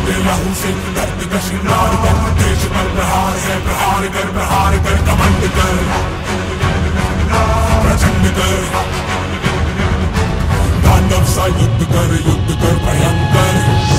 दे लहू से दर्द का श्रृंगार कर, देश पर प्रहार है, प्रहार कर कमंड कर, प्रचंड कर, तांडव सा युद्ध कर भयंकर।